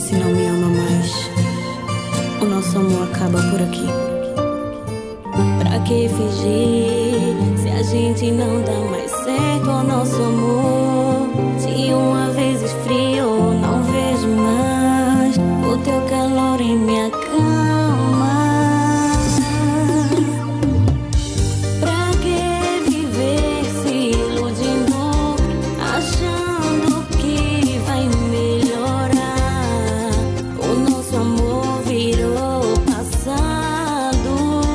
se não me ama mais, o nosso amor acaba por aqui. Pra que fingir se a gente não dá mais certo ao nosso amor? Se uma vez esfriou, não vejo mais o teu calor em minha cama. Pra que viver se iludindo, achando que vai melhorar? O nosso amor virou passado.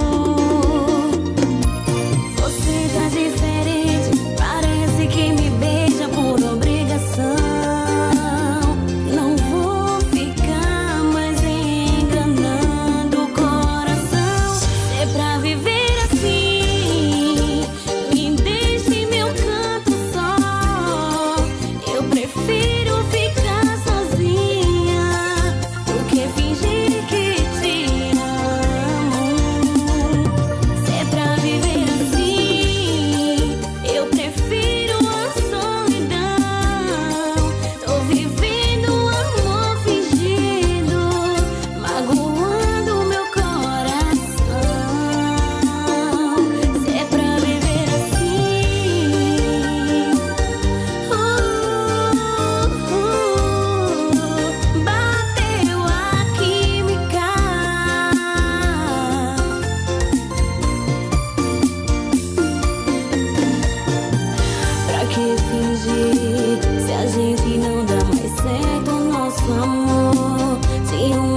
Você tá diferente, parece que me beija por obrigação. Não vou ficar mais enganando o coração. Se é pra viver assim, me deixe em meu canto só. Eu prefiro ficar sozinha do que fingir que te amo. Se é pra viver assim, eu prefiro a solidão. Tô vivendo um amor fingido, magoando meu coração. Se é pra viver assim, bateu a química. Pra que fingir se a gente não dá mais certo o nosso amor? Se